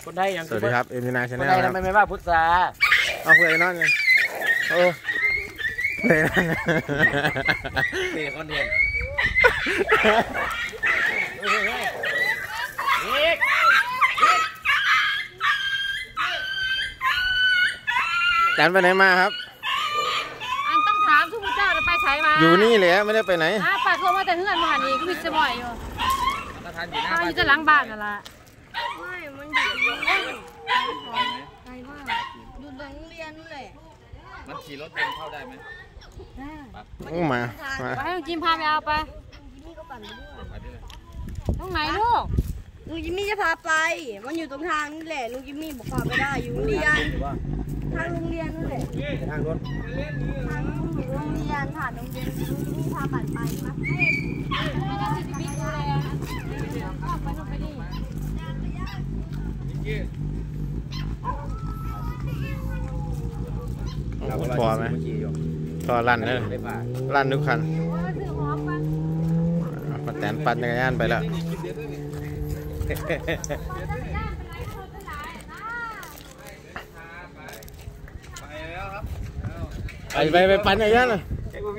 คนไทยยังสวัสดีครับMT9 คน Channel ไทยครับทำไมไม่ว่าพุทธาเอาเพื่อนนั่นไงโอ้เพื่อนเตะคนเดียวจันไปไหนมาครับอันต้องถามทุกเจ้าจะไปใช้มาอยู่นี่เลยไม่ได้ไปไหนปากโทรมาแต่เพื่อนมาหันอีกก็มีสมอยอยู่อยู่จะหลังบ้านนั่นแหละไม่มันอยู่ไกลมากอยู่หลังเรียนนู่นแหละมันขี่รถเป็นเข้าได้ไหมมาไปให้ลุงจิมพาไปเอาไปตรงไหนลูกลุงจิมมี่จะพาไปมันอยู่ตรงทางนี่แหละลุงจิมมี่บอกพาไปได้อยู่โรงเรียนทางโรงเรียนนั่นแหละทางรถทางโรงเรียนผ่านโรงเรียนลุงจิมมี่พาปั่นไปมั้ยไม่ได้สิบิ๊กดูแลไปนู่นไปนี่พอไหมพอลั่นเลยลั่นทุกคันมาแตนปั่นจักรยานไปแล้วไปปั่นจักรยานเลย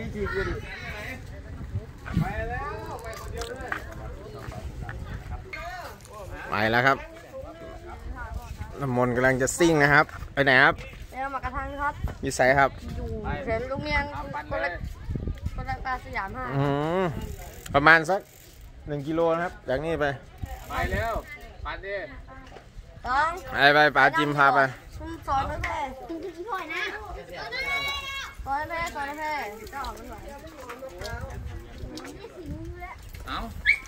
ไปแล้วครับน้ำมนต์กำลังจะซิ่งนะครับไปไหนครับมากระทั่งครับอยู่ไสครับอยู่เห็นโรงเรียนคนละตาสยาม5 ประมาณสัก1 กิโลนะครับจากนี้ไปแล้วปั่นดิไปป๋าจิมพาไปสอนแพ้ถอยนะสอนแพ้จะออกมันไหวเอา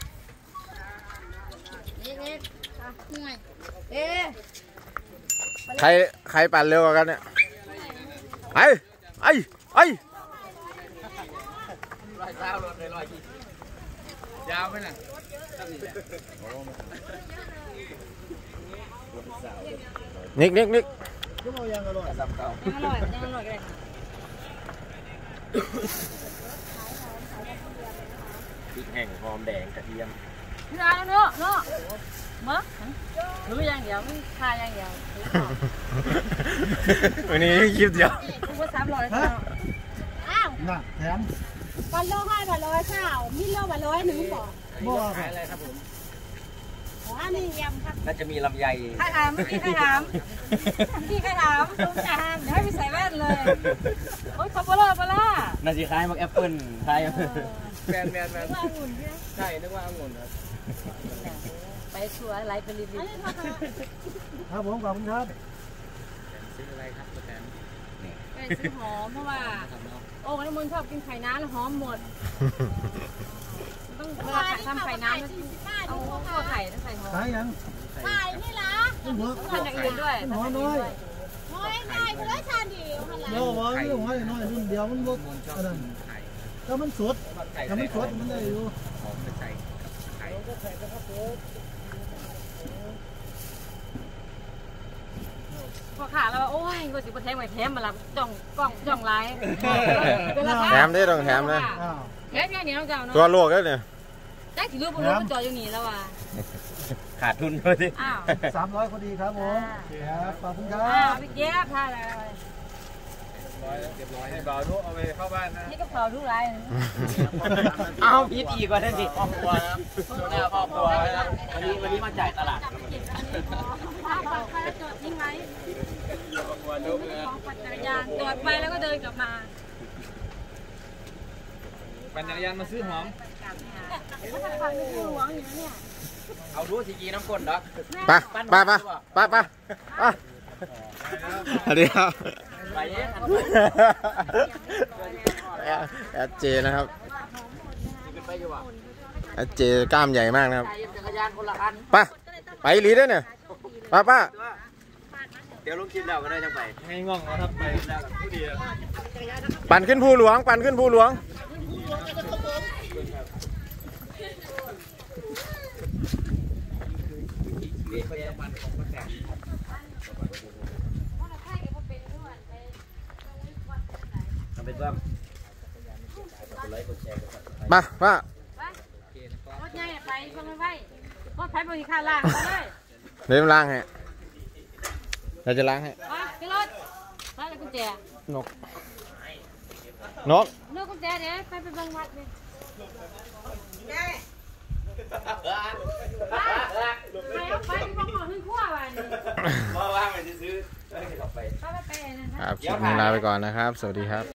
นี่ใครปั่นเร็วกว่ากันเนี่ยไอ้ลอยเท้ารถเลยยาวไหมน่ะนิกยังอร่อยเลยพริกแห้งหอมแดงกระเทียมพี่นาเนาะมั้งรู้อย่างเดียวไม่ทายอย่างเดียววันนี้คลิปเดียวกูว่า300อ้าวน่ะแถมวันโลให้วัน100ข้าวมีโลวัน100 1บอกขายอะไรครับผมอันนี้ยำครับน่าจะมีลำไยใครถามพี่ใครถามลุงจานเดี๋ยวให้ไปใส่แว่นเลยโอ๊ยขับปลาน่าจะคล้ายมักแอปเปิ้ลคล้ายแมนว่าองุ่นใช่นึกว่าองุ่นครับไปชัวร์ไลฟ์ไปรีวิวครับผมขอบคุณครับซื้ออะไรครับแตนไปซื้อหอมเพราะว่าโอ้น้ำมันชอบกินไข่น้ำแล้วหอมหมดต้องเวลาทำไข่น้ำเอาข้าวไข่ต้องใส่หอมใส่ยังไข่นี่ล่ะทำอย่างอื่นด้วยหอมน้อยง่ายเลยชาดีเดี๋ยวว่าเรื่องน้อยรุ่นเดียวมันบดอะไรถ้ามันสดมันได้อยู่พอขาแล้วโอ้ยกูสิบแทงไปแถมมาละจ้องกล้องจ้องไลน์แถมได้ต้องแถมเลยแถมอย่างนี้น้องเจ้าเนาะตัวโลกแล้วเนี่ยได้ถือรูปมันจออยู่นี่แล้วว่ะขาดทุนด้วยสิ 300พอดีครับผมครับขอบคุณครับพี่เจี๊ยบท่าอะไรเรียบร้อยให้บ่าวลูกเอาไปเข้าบ้านนะนี่ก็เผาทุกไรเอาพีดีกว่านั่นสิครอบครัวครับครอบครัวครับวันนี้มาจ่ายตลาดใครจอดทิ้งไว้ของปั่นจักรยานจอดไปแล้วก็เดินกลับมาปั่นจักรยานมาซื้อหอมเอาดูสิกีน้ำก้นดอกไปเดี๋ยวแอดเจนะครับแอดเจกล้ามใหญ่มากนะครับไปลีด้วยเนี่ยป้าเดี๋ยวลงคลิปแล้วก็ได้จังไปให้ง่องนะครับไปแล้วผู้ดีปั่นขึ้นภูหลวงมาป้รถใหญ่ไปก็ไม่ไหวรถไฟบริการล่างเลยเดินล่างฮะเราจะล้างให้มาขึ้นรถมาเลยกุญแจนกนกลูกกุญแจเดี๋ยวไปบังวัดเลยไปเอาไปที่ห้องหมอขึ้นขั้วไปนี่ว่ามันจะซื้อไปไปนั่นครับคลิปนี้ลาไปก่อนนะครับ สวัสดีครับ